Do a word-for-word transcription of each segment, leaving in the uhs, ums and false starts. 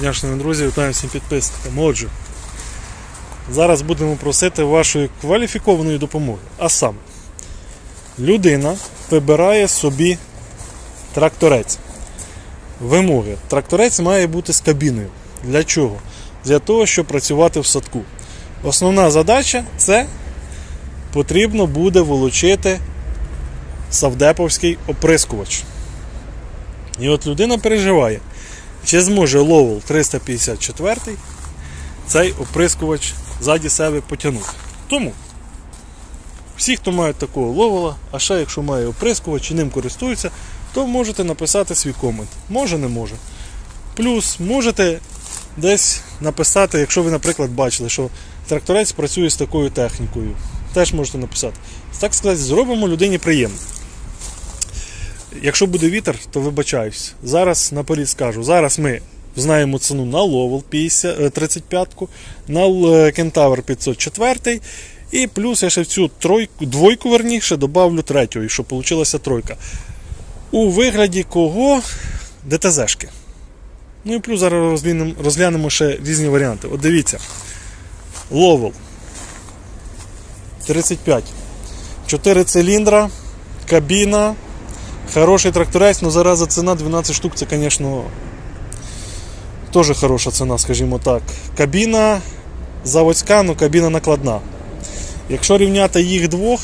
дня, шановні друзі, вітаю всім підписникам. Отже, зараз будемо просити вашої кваліфікованої допомоги. А саме, людина вибирає собі тракторець. Вимоги. Тракторець має бути з кабіною. Для чого? Для того, щоб працювати в садку. Основна задача – це потрібно буде вилучити савдеповський оприскувач. І от людина переживає, чи зможе Ловел триста п'ятдесят чотири цей оприскувач ззаді себе потягнути. Тому всі, хто мають такого Ловела, а ще якщо має оприскувач і ним користуються, то можете написати свій комент. Може, не може. Плюс можете десь написати, якщо ви, наприклад, бачили, що тракторець працює з такою технікою. Теж можете написати. Так сказати, зробимо людині приємно. Якщо буде вітер, то вибачаюсь. Зараз наперед скажу. Зараз ми знаємо ціну на Ловел тридцять п'ять, на Кентавр п'ятсот чотири, і плюс я ще в цю тройку, двойку, верніше, добавлю третю, щоб вийшла тройка. У вигляді кого? ДТЗшки. Ну і плюс зараз розглянемо, розглянемо ще різні варіанти. От дивіться. Ловел тридцять п'ять. чотири циліндра, кабіна. Хороший тракторець, але зараз ціна дванадцять штук, це, звісно, теж хороша ціна, скажімо так. Кабіна заводська, але кабіна накладна. Якщо рівняти їх двох,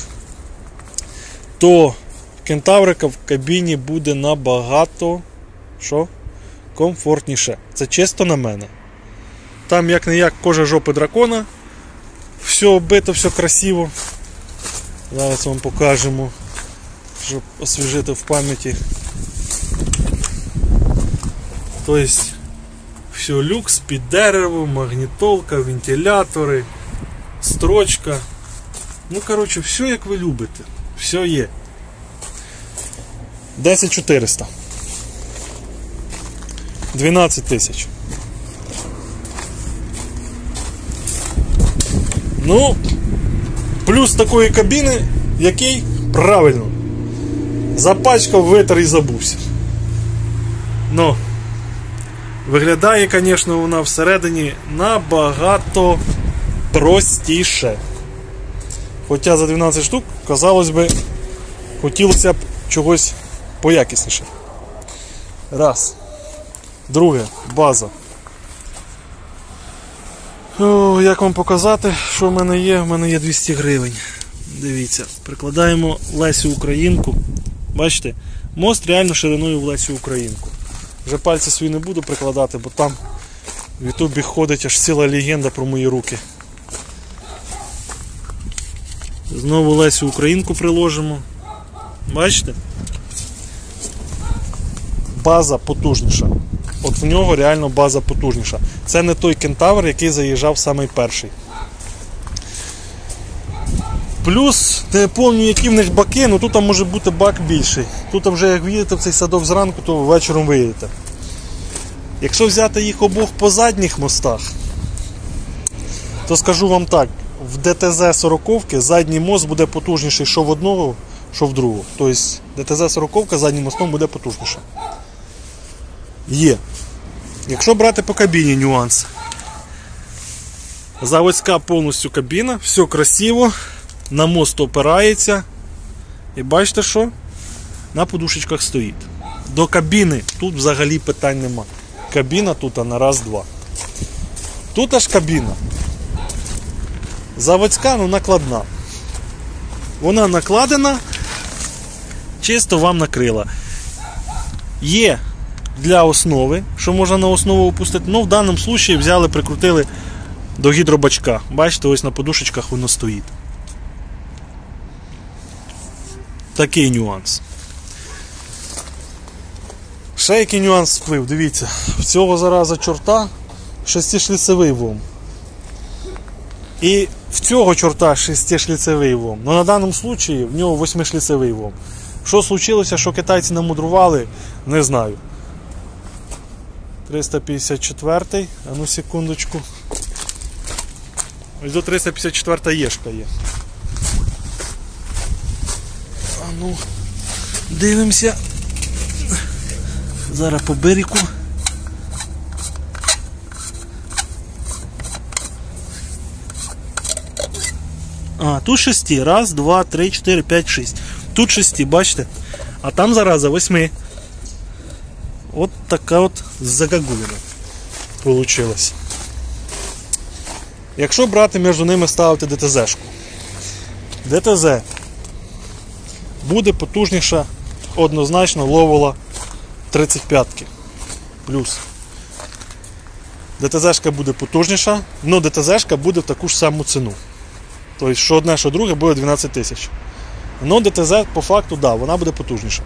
то Кентаврика в кабіні буде набагато що? Комфортніше. Це чисто на мене. Там як-не-як кожа жопи дракона. Все оббито, все красиво. Зараз вам покажемо, щоб освіжити в пам'яті. Тобто, все люкс під дерево, магнітолка, вентилятори, строчка. Ну, коротше, все як ви любите. Все є. десять чотириста. дванадцять тисяч. Ну, плюс такої кабіни, який правильно запачкав, витер і забувся. Ну, виглядає, звісно, вона всередині набагато простіше. Хоча за дванадцять штук, казалось би, хотілося б чогось поякісніше. Раз. Друге, база. О, як вам показати, що в мене є? В мене є двісті гривень. Дивіться, прикладаємо Лесю Українку. Бачите, мост реально шириною в Лесю Українку. Вже пальці свої не буду прикладати, бо там в ютубі ходить аж ціла легенда про мої руки. Знову Лесю Українку приложимо. Бачите? База потужніша. От в нього реально база потужніша. Це не той Кентавр, який заїжджав самий перший. Плюс, не пам'ятаю, які в них баки, але тут може бути бак більший. Тут вже як в'їдете в цей садок зранку, то вечором виїдете. Якщо взяти їх обох по задніх мостах, то скажу вам так, в ДТЗ сорок задній мост буде потужніший що в одного, що в другого. Тобто ДТЗ сорок заднім мостом буде потужніше. Є. Якщо брати по кабіні нюанс. Заводська повністю кабіна, все красиво, на мост опирається. І бачите що? На подушечках стоїть. До кабіни тут взагалі питань нема. Кабіна тут на раз-два. Тут аж кабіна. Заводська, ну накладна. Вона накладена, чисто вам накрила. Є для основи, що можна на основу опустити, але в даному випадку взяли, прикрутили до гідробачка. Бачите, ось на подушечках воно стоїть. Такий нюанс. Ще який нюанс вплив, дивіться, в цього зараза чорта шестишліцевий вом. І в цього чорта шестишліцевий вом. Але на даному випадку в нього восьмишліцевий вом. Що случилося, що китайці намудрували, не знаю. триста п'ятдесят чотири, а ну секундочку. Ось до триста п'ятдесят чотири єшка є. А ну, дивимося. Зараз по берегу. А, тут шести. Раз, два, три, чотири, п'ять, шість. Тут шести, бачите? А там зараза восьми. От така от загагулина получилась. Якщо брати між ними ставити ДТЗ-шку, ДТЗ буде потужніша однозначно Ловола тридцять п'ятки плюс. ДТЗ-шка буде потужніша, але ДТЗ-шка буде в таку ж саму ціну. Тобто, що одне, що друге буде дванадцять тисяч. Але ДТЗ по факту, да, вона буде потужніша.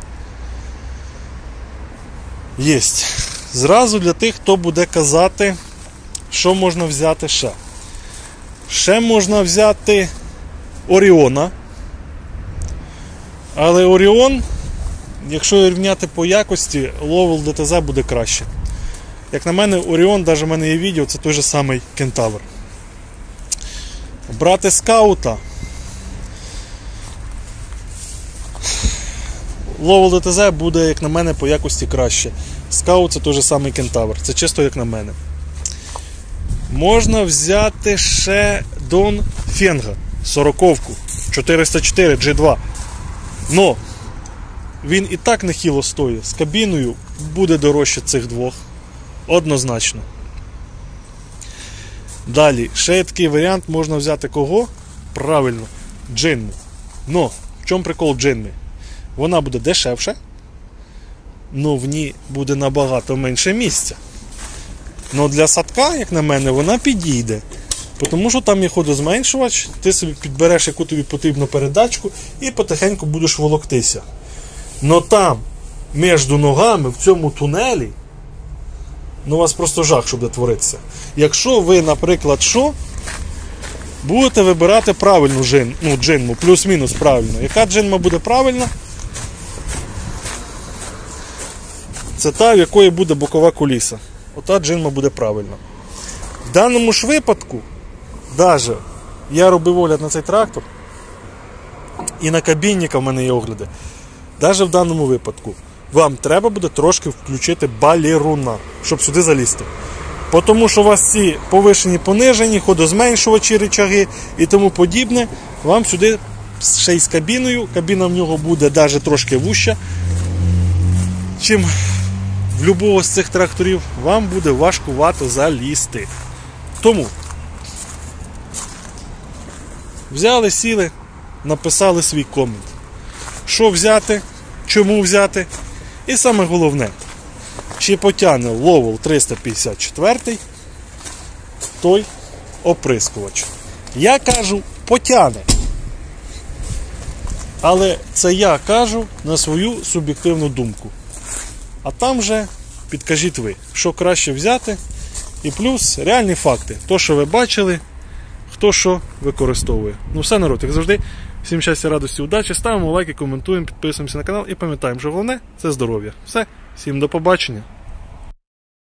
Єсть. Зразу для тих, хто буде казати, що можна взяти ще. Ще можна взяти Оріона. Але Оріон, якщо рівняти по якості, Ловел ДТЗ буде краще. Як на мене, Оріон, навіть в мене є відео, це той же самий Кентавр. Брати скаута. Ловел ДТЗ буде, як на мене, по якості краще. Скаут це той же самий Кентавр. Це чисто як на мене. Можна взяти ще Дон Фенга. сороковку. чотириста чотири джі два. Но він і так нехило стоїть. З кабіною буде дорожче цих двох. Однозначно. Далі, ще є такий варіант, можна взяти кого? Правильно, Джинму. Но, в чому прикол Джинми? Вона буде дешевша, але в ній буде набагато менше місця. Но для садка, як на мене, вона підійде. Тому що там є ходозменшувач, ти собі підбереш, яку тобі потрібну передачку і потихеньку будеш волоктися. Но там, між ногами, в цьому тунелі, ну у вас просто жах, що буде творитися. Якщо ви, наприклад, що, будете вибирати правильну джин, ну, джинму, плюс-мінус правильно. Яка джинма буде правильна? Це та, в якої буде бокова куліса. Ота джинма буде правильна. В даному ж випадку, навіть я робив огляд на цей трактор, і на кабінника в мене є огляди. Навіть в даному випадку вам треба буде трошки включити балеруна, щоб сюди залізти. Тому що у вас ці повишені, понижені, ходозменшувачі, рычаги і тому подібне, вам сюди ще й з кабіною, кабіна в нього буде навіть трошки вуща, чим в будь-якого з цих тракторів, вам буде важкувато залізти. Тому взяли, сіли, написали свій комент. Що взяти, чому взяти, і саме головне, чи потягне Ловел триста п'ятдесят чотири той оприскувач. Я кажу, потягне. Але це я кажу на свою суб'єктивну думку. А там же підкажіть ви, що краще взяти. І плюс реальні факти. То, що ви бачили, хто що використовує. Ну все, народ, як завжди. Всім щастя, радості, удачі. Ставимо лайки, коментуємо, підписуємося на канал і пам'ятаємо, що головне – це здоров'я. Все, всім до побачення.